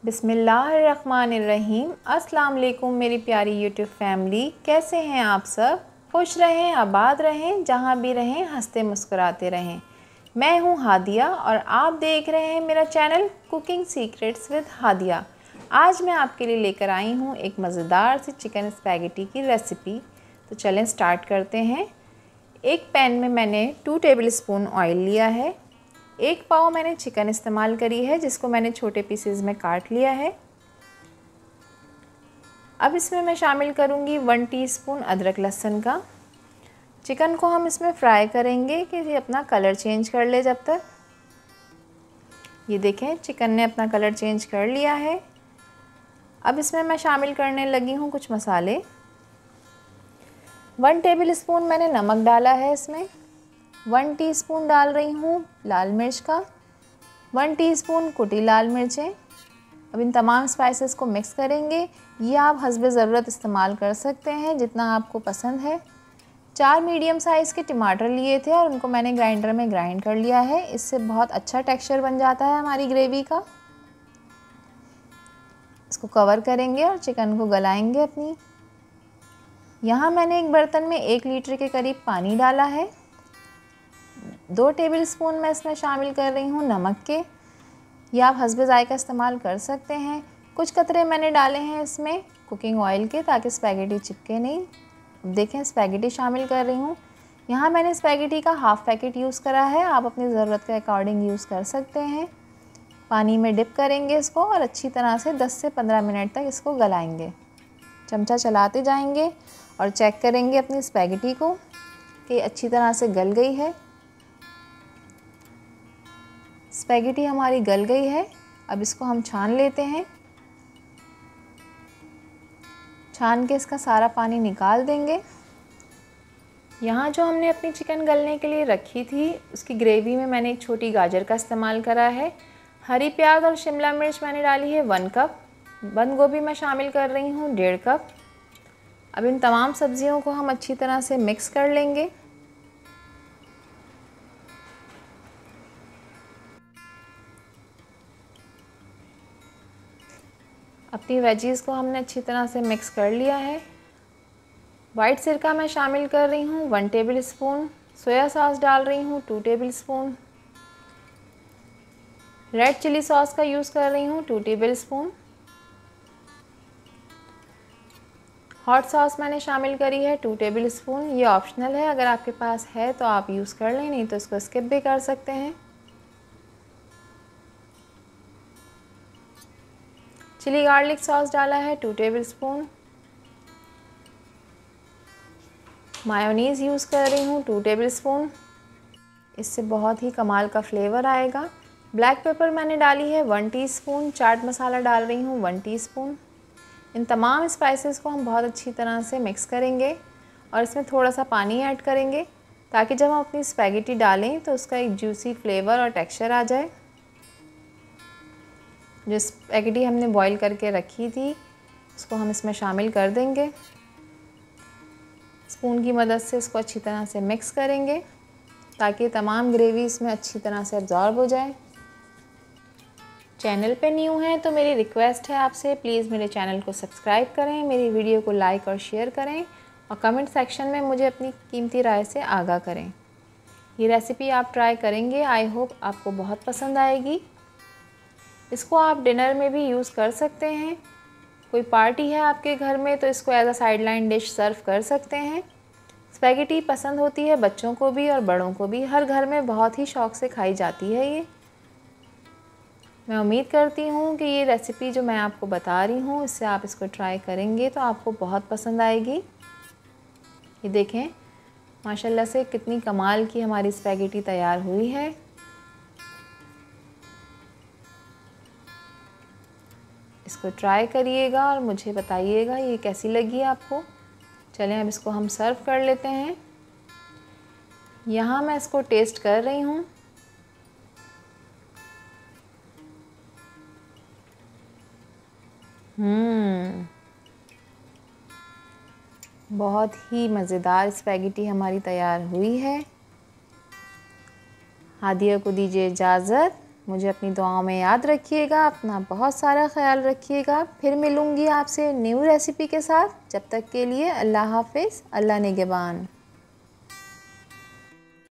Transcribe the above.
बिस्मिल्लाहिर्रहमानिर्रहीम। अस्सलाम वालेकुम मेरी प्यारी यूट्यूब फैमिली, कैसे हैं आप सब। खुश रहें, आबाद रहें, जहाँ भी रहें हंसते मुस्कुराते रहें। मैं हूँ हादिया और आप देख रहे हैं मेरा channel cooking secrets with Hadiya. आज मैं आपके लिए लेकर आई हूँ एक मज़ेदार सी चिकन स्पैगेटी की रेसिपी। तो चलें स्टार्ट करते हैं। एक पैन में मैंने 2 टेबलस्पून ऑयल लिया है। 1 पाव मैंने चिकन इस्तेमाल करी है, जिसको मैंने छोटे पीसेस में काट लिया है। अब इसमें मैं शामिल करूंगी 1 टीस्पून अदरक लहसुन का। चिकन को हम इसमें फ्राई करेंगे कि ये अपना कलर चेंज कर ले जब तक। ये देखें चिकन ने अपना कलर चेंज कर लिया है। अब इसमें मैं शामिल करने लगी हूँ कुछ मसाले। 1 टेबलस्पून मैंने नमक डाला है इसमें। 1 टीस्पून डाल रही हूँ लाल मिर्च का। 1 टीस्पून कुटी लाल मिर्चें। अब इन तमाम स्पाइसेस को मिक्स करेंगे। ये आप हस्बे ज़रूरत इस्तेमाल कर सकते हैं जितना आपको पसंद है। 4 मीडियम साइज़ के टमाटर लिए थे और उनको मैंने ग्राइंडर में ग्राइंड कर लिया है। इससे बहुत अच्छा टेक्सचर बन जाता है हमारी ग्रेवी का। इसको कवर करेंगे और चिकन को गलाएंगे अपनी। यहाँ मैंने एक बर्तन में 1 लीटर के करीब पानी डाला है। 2 टेबलस्पून मैं इसमें शामिल कर रही हूँ नमक के। या आप हस्बे ज़ायका इस्तेमाल कर सकते हैं। कुछ कतरे मैंने डाले हैं इसमें कुकिंग ऑयल के, ताकि स्पैगेटी चिपके नहीं। अब देखें स्पैगेटी शामिल कर रही हूँ। यहाँ मैंने स्पैगेटी का हाफ़ पैकेट यूज़ करा है, आप अपनी ज़रूरत के अकॉर्डिंग यूज़ कर सकते हैं। पानी में डिप करेंगे इसको और अच्छी तरह से 10 से 15 मिनट तक इसको गलाएंगे। चमचा चलाते जाएंगे और चेक करेंगे अपनी स्पैगेटी को कि अच्छी तरह से गल गई है। स्पैगेटी हमारी गल गई है। अब इसको हम छान लेते हैं। छान के इसका सारा पानी निकाल देंगे। यहाँ जो हमने अपनी चिकन गलने के लिए रखी थी, उसकी ग्रेवी में मैंने एक छोटी गाजर का इस्तेमाल करा है। हरी प्याज और शिमला मिर्च मैंने डाली है 1 कप। बंद गोभी मैं शामिल कर रही हूँ 1.5 कप। अब इन तमाम सब्जियों को हम अच्छी तरह से मिक्स कर लेंगे। अपनी वेजीज़ को हमने अच्छी तरह से मिक्स कर लिया है। वाइट सिरका मैं शामिल कर रही हूँ 1 टेबलस्पून। सोया सॉस डाल रही हूँ 2 टेबलस्पून। रेड चिली सॉस का यूज़ कर रही हूँ 2 टेबलस्पून। हॉट सॉस मैंने शामिल करी है 2 टेबलस्पून। ये ऑप्शनल है, अगर आपके पास है तो आप यूज़ कर लें, नहीं तो इसको स्किप भी कर सकते हैं। चिली गार्लिक सॉस डाला है 2 टेबलस्पून। मायोनीज़ यूज़ कर रही हूँ 2 टेबलस्पून। इससे बहुत ही कमाल का फ्लेवर आएगा। ब्लैक पेपर मैंने डाली है 1 टीस्पून। चाट मसाला डाल रही हूँ 1 टीस्पून। इन तमाम स्पाइसेस को हम बहुत अच्छी तरह से मिक्स करेंगे और इसमें थोड़ा सा पानी ऐड करेंगे, ताकि जब हम अपनी स्पैगेटी डालें तो उसका एक जूसी फ्लेवर और टेक्सचर आ जाए। जो स्पैगेटी हमने बॉईल करके रखी थी उसको हम इसमें शामिल कर देंगे। स्पून की मदद से इसको अच्छी तरह से मिक्स करेंगे, ताकि तमाम ग्रेवी इसमें अच्छी तरह से एब्जॉर्ब हो जाए। चैनल पे न्यू हैं तो मेरी रिक्वेस्ट है आपसे, प्लीज़ मेरे चैनल को सब्सक्राइब करें, मेरी वीडियो को लाइक और शेयर करें और कमेंट सेक्शन में मुझे अपनी कीमती राय से आगाह करें। ये रेसिपी आप ट्राई करेंगे, आई होप आपको बहुत पसंद आएगी। इसको आप डिनर में भी यूज़ कर सकते हैं। कोई पार्टी है आपके घर में तो इसको as a sideline dish serve कर सकते हैं। स्पैगेटी पसंद होती है बच्चों को भी और बड़ों को भी, हर घर में बहुत ही शौक़ से खाई जाती है ये। मैं उम्मीद करती हूँ कि ये रेसिपी जो मैं आपको बता रही हूँ, इससे आप इसको ट्राई करेंगे तो आपको बहुत पसंद आएगी। ये देखें माशाल्लाह से कितनी कमाल की हमारी स्पैगेटी तैयार हुई है। इसको ट्राई करिएगा और मुझे बताइएगा ये कैसी लगी आपको। चलें अब इसको हम सर्व कर लेते हैं। यहाँ मैं इसको टेस्ट कर रही हूँ। बहुत ही मज़ेदार स्पैगेटी हमारी तैयार हुई है। हादिया को दीजिए इजाज़त। मुझे अपनी दुआओं में याद रखिएगा, अपना बहुत सारा ख्याल रखिएगा। फिर मिलूँगी आपसे न्यू रेसिपी के साथ। जब तक के लिए अल्लाह हाफ़िज़, अल्लाह निगहबान।